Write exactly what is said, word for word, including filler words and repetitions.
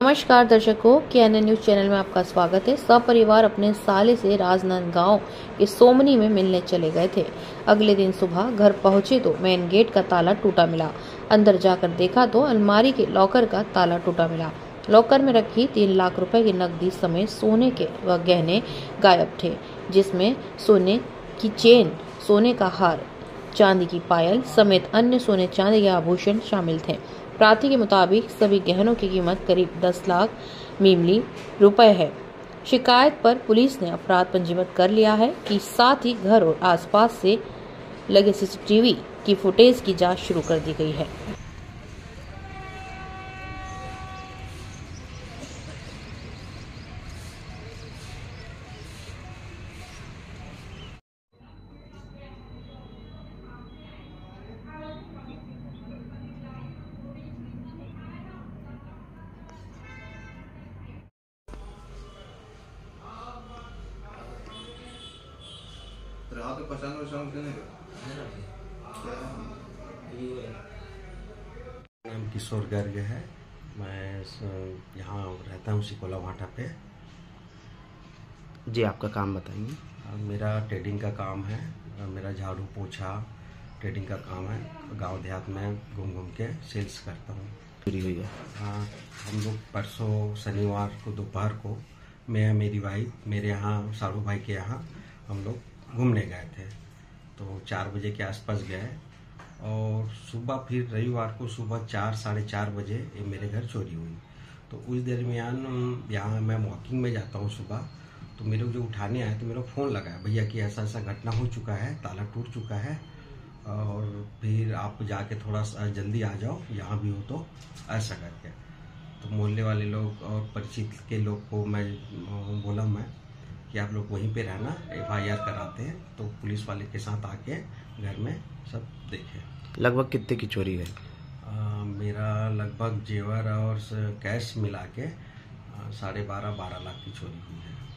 नमस्कार दर्शकों, के एन एन न्यूज चैनल में आपका स्वागत है। सपरिवार अपने साले से राजनांदगांव के सोमनी में मिलने चले गए थे। अगले दिन सुबह घर पहुंचे तो मेन गेट का ताला टूटा मिला। अंदर जाकर देखा तो अलमारी के लॉकर का ताला टूटा मिला। लॉकर में रखी तीन लाख रुपए की नकदी समेत सोने के व गहने गायब थे, जिसमें सोने की चेन, सोने का हार, चांदी की पायल समेत अन्य सोने चांदी के आभूषण शामिल थे। प्रार्थी के मुताबिक सभी गहनों की कीमत करीब दस लाख मीमली रुपए है। शिकायत पर पुलिस ने अपराध पंजीबद्ध कर लिया है कि साथ ही घर और आसपास से लगे सीसीटीवी की फुटेज की जांच शुरू कर दी गई है। रात को पसंद और शाम क्यों नहीं नाम किशोर गर्ग है। मैं यहाँ रहता हूँ सिकोला भाटा पे। जी, आपका काम बताएंगे। मेरा ट्रेडिंग का काम है। मेरा झाड़ू पोछा ट्रेडिंग का काम है। गांव देहात में घूम घूम के सेल्स करता हूँ। चोरी हुई है। हाँ, हम लोग परसों शनिवार को दोपहर को मैं मेरी वाइफ मेरे यहाँ साड़ू भाई के यहाँ हम लोग घूमने गए थे। तो चार बजे के आसपास गए और सुबह फिर रविवार को सुबह चार साढ़े चार बजे ये मेरे घर चोरी हुई। तो उस दरमियान यहाँ मैं वॉकिंग में जाता हूँ सुबह, तो मेरे को जो उठाने आए तो मेरे को फ़ोन लगाया, भैया कि ऐसा ऐसा घटना हो चुका है, ताला टूट चुका है और फिर आप जाके थोड़ा सा जल्दी आ जाओ, यहाँ भी हो तो ऐसा करके। तो मोहल्ले वाले लोग और परिचित के लोग को मैं बोला मैं कि आप लोग वहीं पे रहना, एफ आई आर कराते हैं। तो पुलिस वाले के साथ आके घर में सब देखे। लगभग कितने की चोरी है? आ, मेरा लगभग जेवर और कैश मिला के साढ़े बारह बारह लाख की चोरी हुई है।